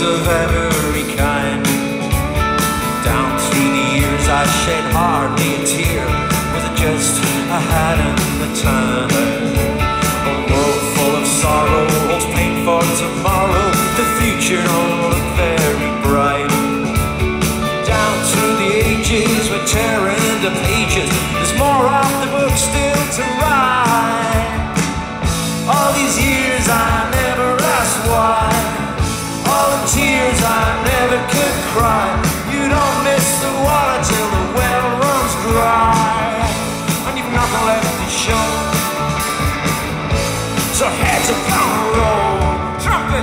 of every kind. Down through the years I shed hardly a tear. Was it just I hadn't the time? A world full of sorrow holds pain for tomorrow. The future don't look very bright. Down through the ages we're tearing the pages. There's more of the book still to write. All these years I never asked why. All the tears I never could cry. You don't miss the water till the well runs dry. And you've nothing left to show. So heads are gonna roll. Trumpet!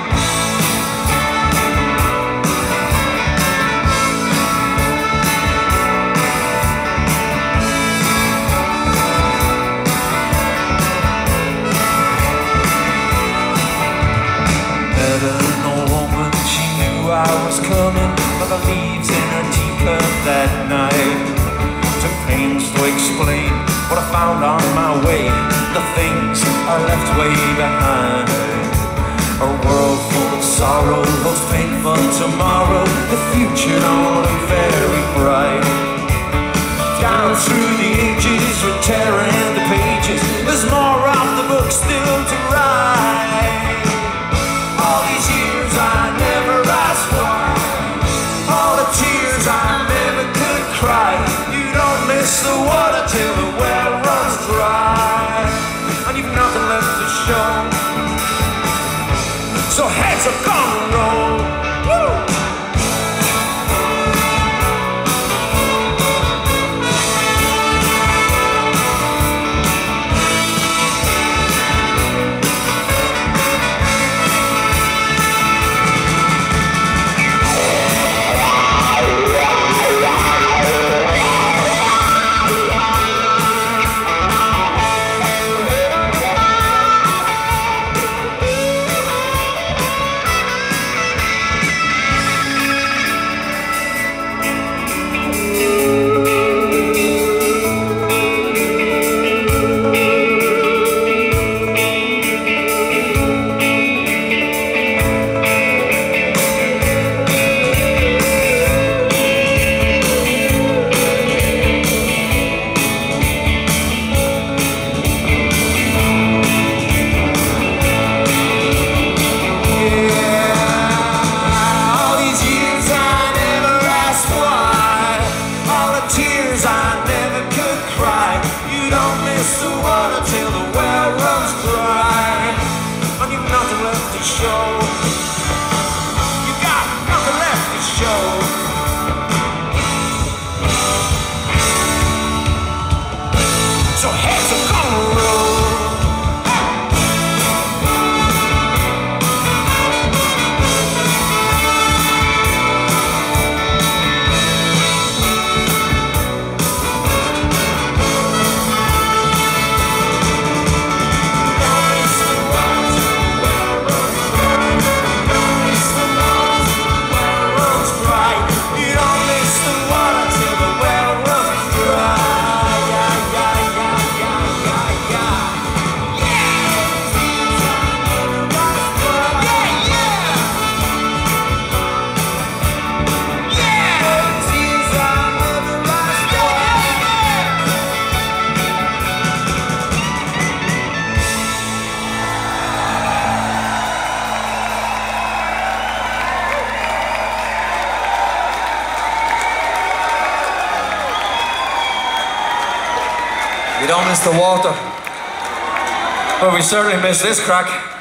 I was coming, but the leaves in her teacup that night took pains to explain what I found on my way, the things I left way behind. A world full of sorrow, most painful tomorrow. The future don't look very bright. Down through the ages, we're tearing the pages. There's more of the book still to write. All these years I never asked why. All the tears I never could cry. You don't miss the water till the well runs dry. And you've nothing left to show. So heads are gonna roll. Woo! You don't miss the water, but we certainly miss this crack.